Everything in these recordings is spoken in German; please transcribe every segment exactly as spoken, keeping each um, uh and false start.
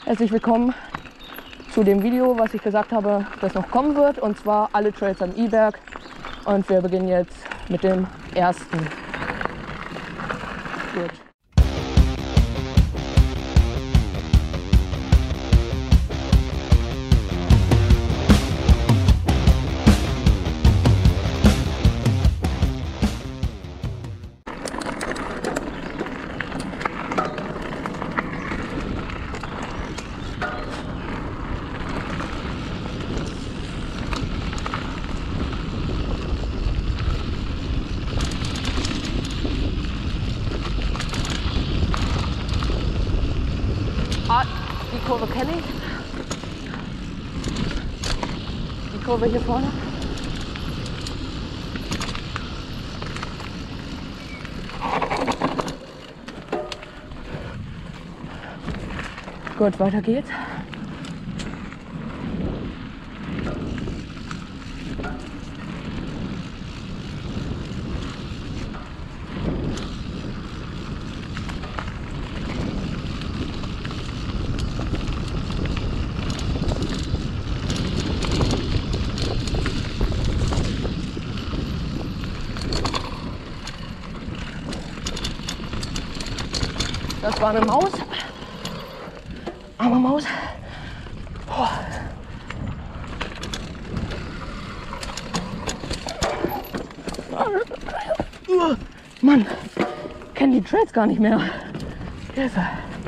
Herzlich willkommen zu dem Video, was ich gesagt habe, das noch kommen wird, und zwar alle Trails am I-Berg. Und wir beginnen jetzt mit dem ersten. Gut. Ah, die Kurve kenne ich. Die Kurve hier vorne. Gut, weiter geht's. Das war eine Maus. Arme Maus. Oh. Mann, kenne die Trails gar nicht mehr. Hilfe.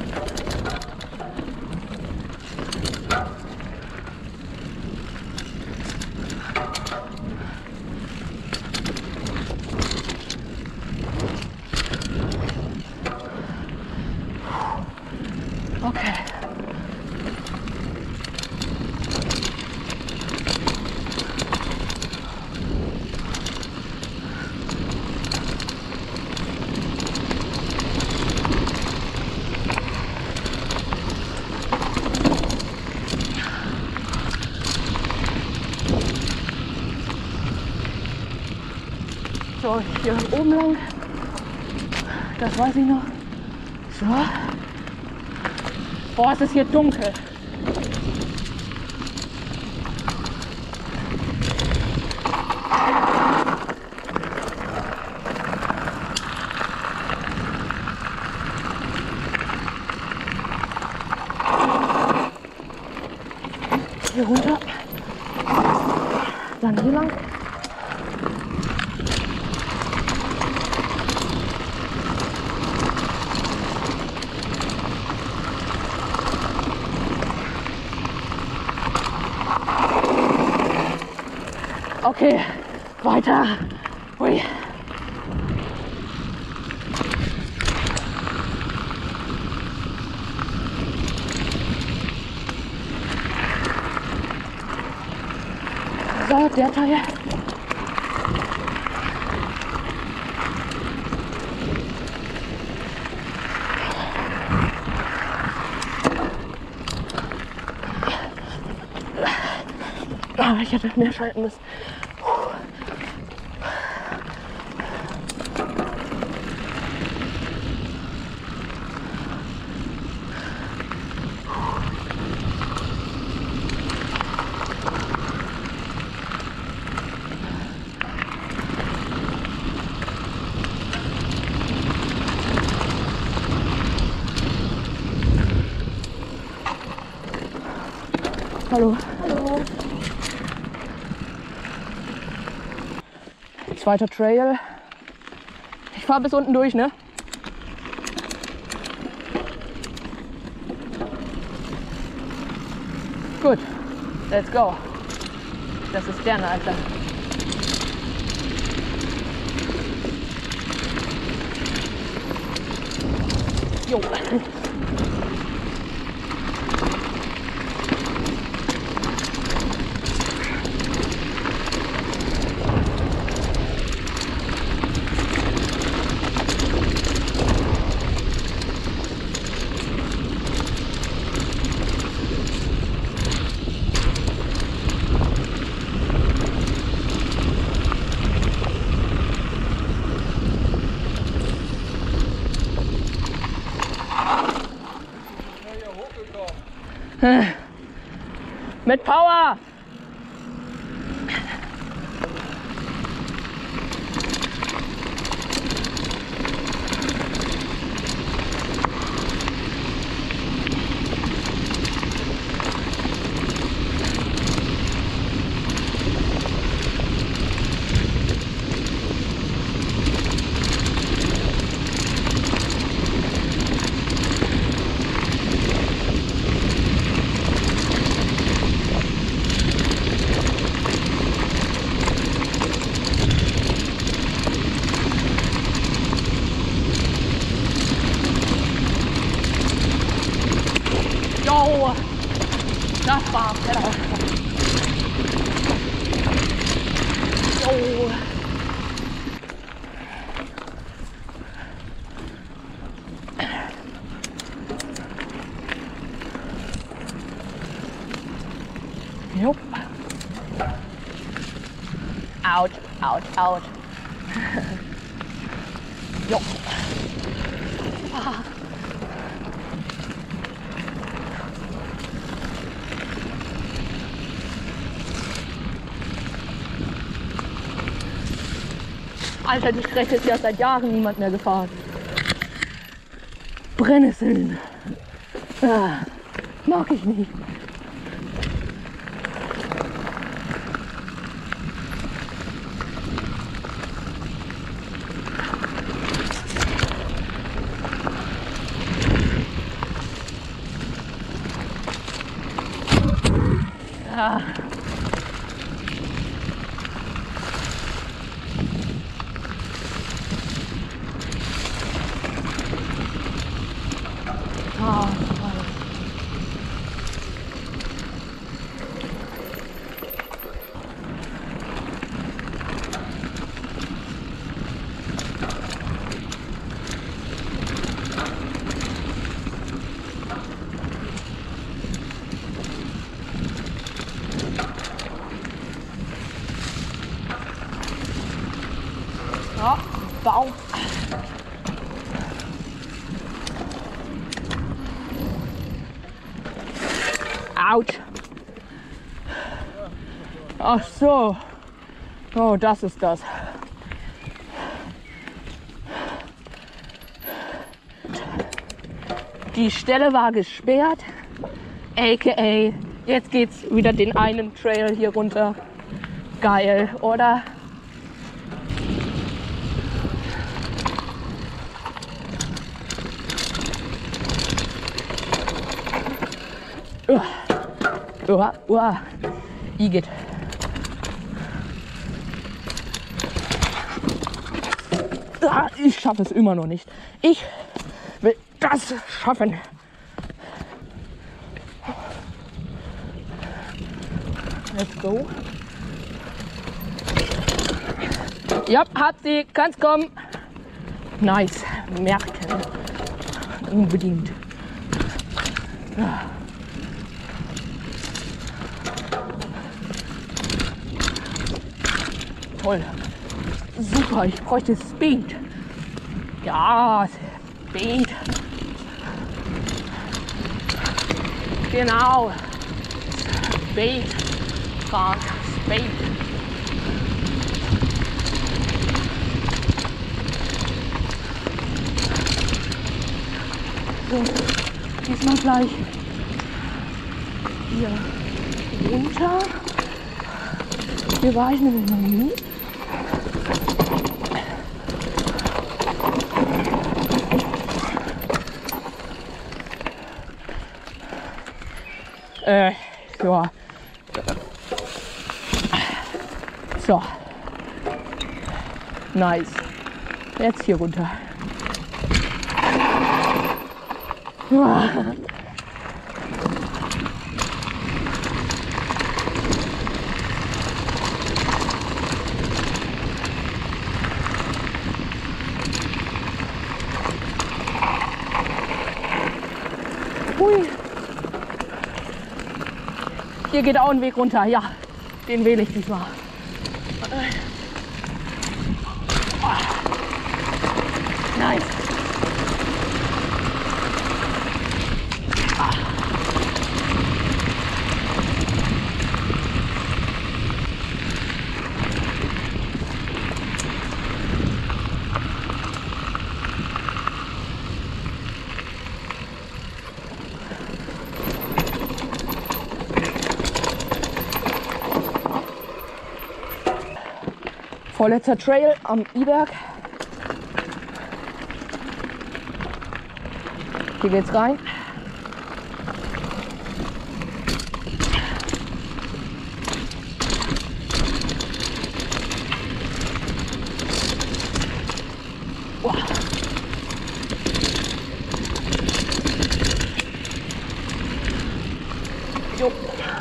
Okay. So, hier oben lang. Das weiß ich noch. So. Boah, es ist hier dunkel. Hier runter. Dann hier lang. Okay, weiter. Ui. So, der Teil. Ah, ich hätte mehr schalten müssen. Hallo. Hallo. Zweiter Trail. Ich fahre bis unten durch, ne? Gut. Let's go. Das ist der Alter. Jo. Mit Power! Jo, das war Pedal. Jo. Jo. Out, out, out. Jo. Ah. Alter, die Strecke ist ja seit Jahren niemand mehr gefahren. Brennnesseln. Ah, mag ich nicht. Ah. Ah, ja, Baum. Autsch. Ach so. Oh, das ist das. Die Stelle war gesperrt. A K A jetzt geht's wieder den einen Trail hier runter. Geil, oder? Uah. Uah, uah. Igitt. Ah, ich schaffe es immer noch nicht. Ich will das schaffen. Let's go. Ja, hab sie. Kannst kommen. Nice. Merken. Unbedingt. Ah. Toll. Super, ich bräuchte Speed. Ja, Speed. Genau. Speed. Frank, Speed. So, diesmal gleich hier runter. Hier war ich nämlich noch nie. Äh, ja. So. Nice. Jetzt hier runter. Hui. Hier geht auch ein Weg runter. Ja, den wähle ich diesmal. Nice. Vorletzter Trail am I-Berg. Hier geht's rein. Wow. Jo.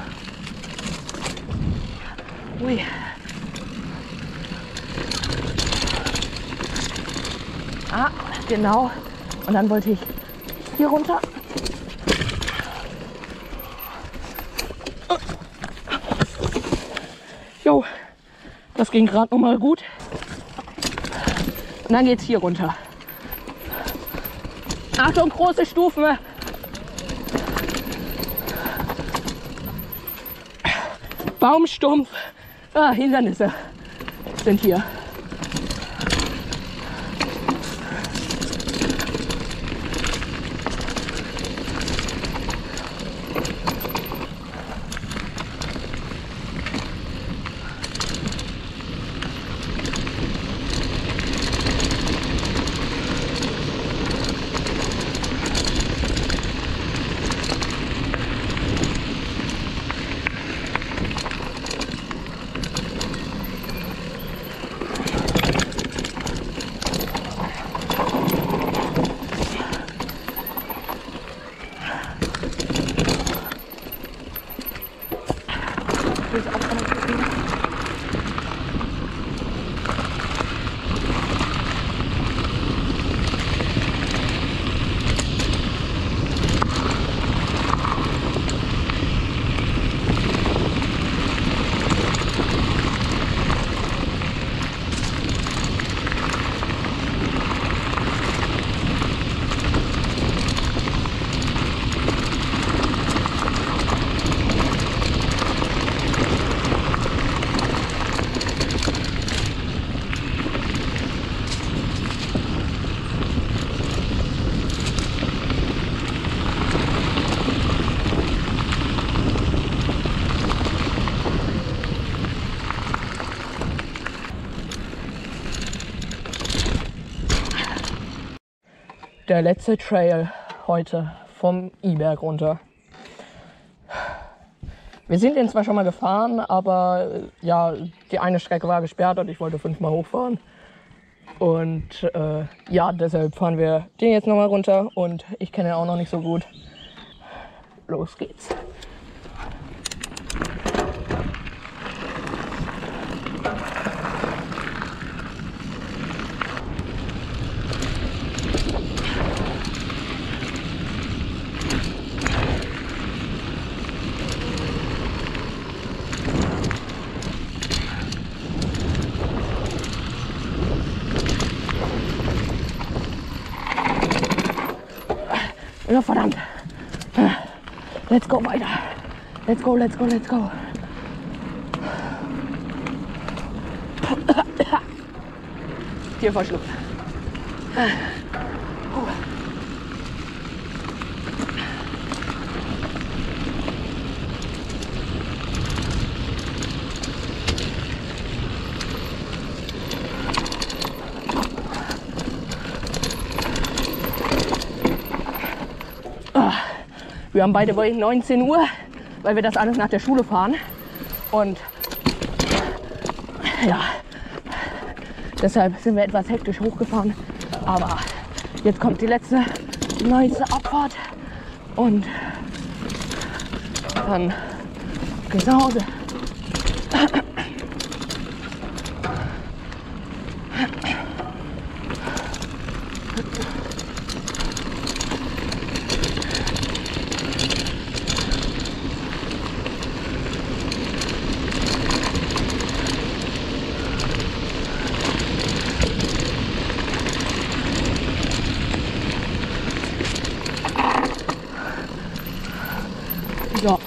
Ui. Ah, genau. Und dann wollte ich hier runter. Jo, das ging gerade noch mal gut. Und dann geht's hier runter. Achtung, große Stufen. Baumstumpf. Ah, Hindernisse sind hier. Der letzte Trail heute vom I-Berg runter. Wir sind den zwar schon mal gefahren, aber ja, die eine Strecke war gesperrt und ich wollte fünfmal hochfahren. Und äh, ja, deshalb fahren wir den jetzt nochmal runter und ich kenne ihn auch noch nicht so gut. Los geht's. Ja, verdammt. Let's go weiter. Let's go, let's go, let's go. Tier verschluckt. Wir haben beide bei neunzehn Uhr, weil wir das alles nach der Schule fahren. Und ja, deshalb sind wir etwas hektisch hochgefahren. Aber jetzt kommt die letzte, die neueste Abfahrt. Und dann geht's nach Hause. So.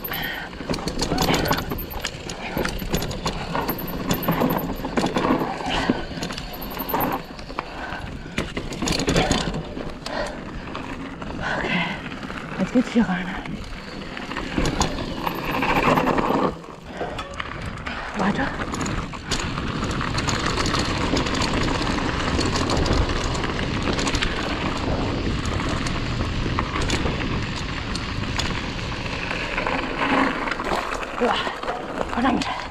Okay, jetzt geht's hier rein. Weiter. Ja, verdammt.